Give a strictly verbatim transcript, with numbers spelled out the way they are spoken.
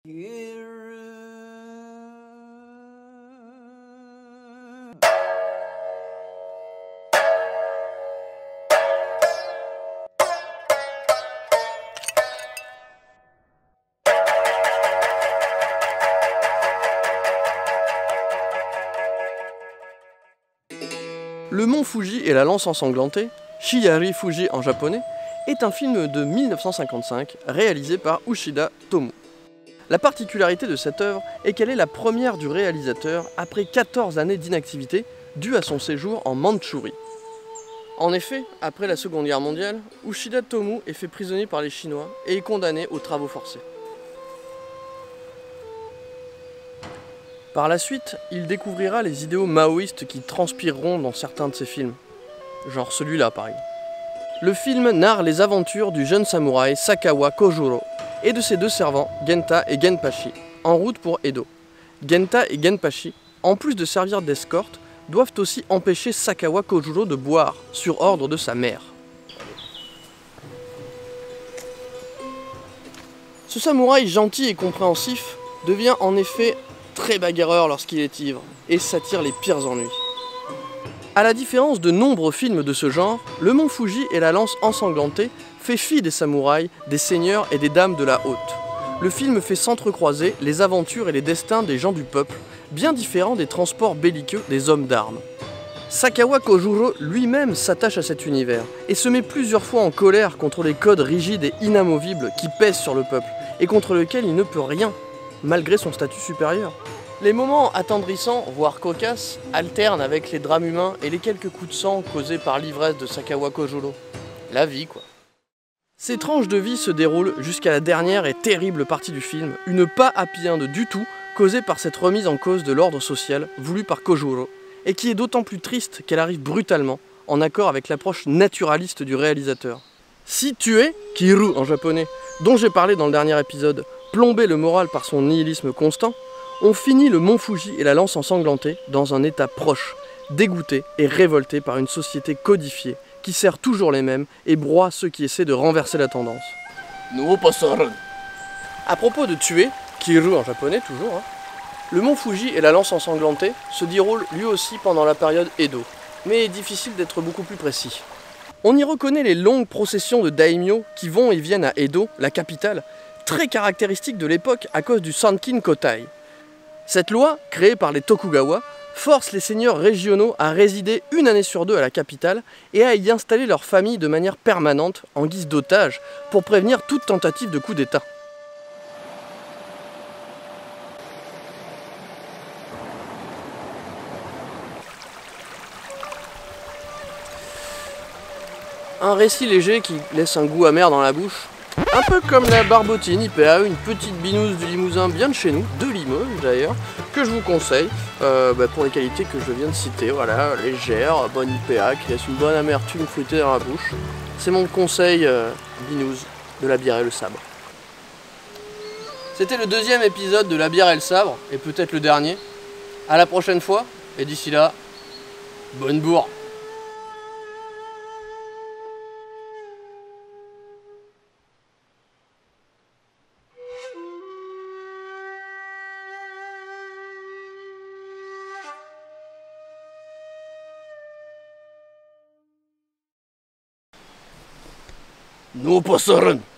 Le mont Fuji et la lance ensanglantée, Shiyari Fuji en japonais, est un film de mille neuf cent cinquante-cinq réalisé par Uchida Tomu. La particularité de cette œuvre est qu'elle est la première du réalisateur après quatorze années d'inactivité due à son séjour en Mandchourie. En effet, après la Seconde Guerre mondiale, Uchida Tomu est fait prisonnier par les Chinois et est condamné aux travaux forcés. Par la suite, il découvrira les idéaux maoïstes qui transpireront dans certains de ses films, genre celui-là par exemple. Le film narre les aventures du jeune samouraï Sakawa Kojuro et de ses deux servants, Genta et Genpachi, en route pour Edo. Genta et Genpachi, en plus de servir d'escorte, doivent aussi empêcher Sakawa Kojuro de boire, sur ordre de sa mère. Ce samouraï gentil et compréhensif devient en effet très bagarreur lorsqu'il est ivre, et s'attire les pires ennuis. A la différence de nombreux films de ce genre, le mont Fuji et la lance ensanglantée fait fi des samouraïs, des seigneurs et des dames de la haute. Le film fait s'entrecroiser les aventures et les destins des gens du peuple, bien différents des transports belliqueux des hommes d'armes. Sakawa Kojuro lui-même s'attache à cet univers, et se met plusieurs fois en colère contre les codes rigides et inamovibles qui pèsent sur le peuple, et contre lesquels il ne peut rien, malgré son statut supérieur. Les moments attendrissants, voire cocasses, alternent avec les drames humains et les quelques coups de sang causés par l'ivresse de Sakawa Kojuro. La vie, quoi. Ces tranches de vie se déroulent jusqu'à la dernière et terrible partie du film, une pas happy end du tout, causée par cette remise en cause de l'ordre social voulu par Kojuro, et qui est d'autant plus triste qu'elle arrive brutalement, en accord avec l'approche naturaliste du réalisateur. Si tuer, Kiru en japonais, dont j'ai parlé dans le dernier épisode, plombé le moral par son nihilisme constant, on finit le mont Fuji et la lance ensanglantée dans un état proche, dégoûté et révolté par une société codifiée qui sert toujours les mêmes et broie ceux qui essaient de renverser la tendance. À propos de tuer, Kiru en japonais toujours, hein, le mont Fuji et la lance ensanglantée se déroulent lui aussi pendant la période Edo, mais il est difficile d'être beaucoup plus précis. On y reconnaît les longues processions de daimyo qui vont et viennent à Edo, la capitale, très caractéristique de l'époque à cause du Sankin Kotai. Cette loi, créée par les Tokugawa, force les seigneurs régionaux à résider une année sur deux à la capitale et à y installer leur famille de manière permanente en guise d'otages pour prévenir toute tentative de coup d'État. Un récit léger qui laisse un goût amer dans la bouche. Un peu comme la Barbotine I P A, une petite binouse du Limousin bien de chez nous, de Limoges d'ailleurs, que je vous conseille euh, bah pour les qualités que je viens de citer, voilà, légère, bonne I P A, qui laisse une bonne amertume fruitée dans la bouche. C'est mon conseil euh, binouse de la bière et le sabre. C'était le deuxième épisode de la bière et le sabre, et peut-être le dernier. À la prochaine fois, et d'ici là, bonne bourre. No pasaran.